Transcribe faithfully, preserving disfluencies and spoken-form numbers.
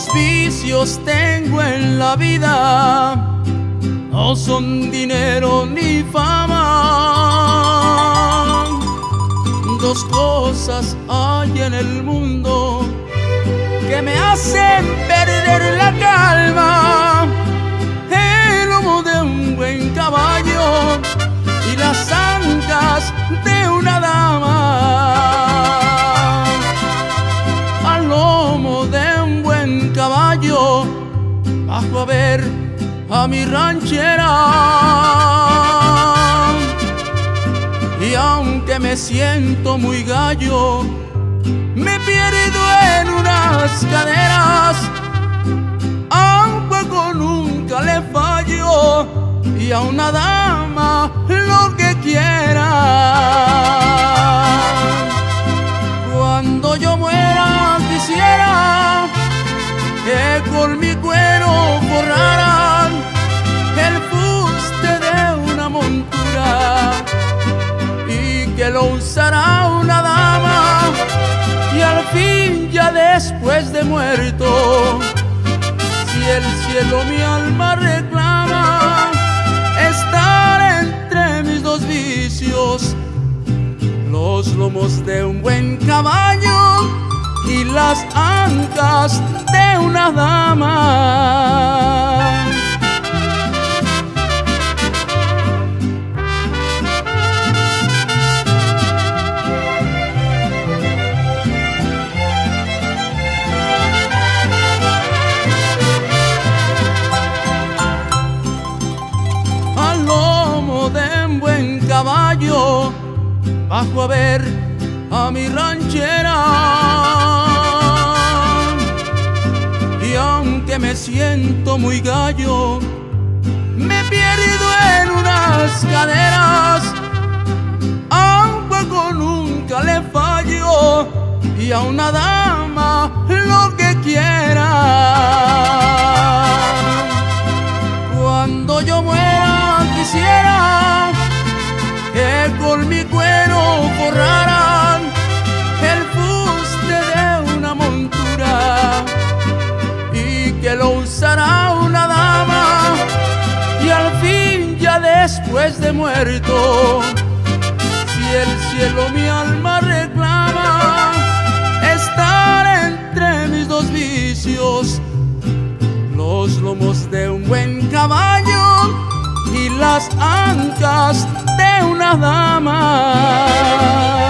vicios tengo en la vida, no son dinero ni fama. Dos cosas hay en el mundo que me hacen perder la calma: el lomo de un buen caballo y las ancas de una dama. Al lomo de un buen caballo bajo a ver a mi ranchera, y aunque me siento muy gallo, me pierdo en unas caderas. A un juego nunca le fallo y a una dama lo que quiera. Cuando yo muera quisiera que con mi cuero forraran el fuste de una montura y que lo usará una dama, y al fin ya después de muerto, si el cielo mi alma reclama, estar entre mis dos vicios, los lomos de un buen caballo y las ancas de una dama. Al lomo de un buen caballo bajo a ver a mi ranchera, y aunque me siento muy gallo, me pierdo en unas caderas. A un juego nunca le fallo y a una dama lo que quiera. Cuando yo muera quisiera que con mi cuero forraran el fuste de una montura y que lo usará una dama, y al fin ya después de muerto, si el cielo mi alma reclama, estar entre mis dos vicios, los lomos de un buen caballo y las ancas de una dama.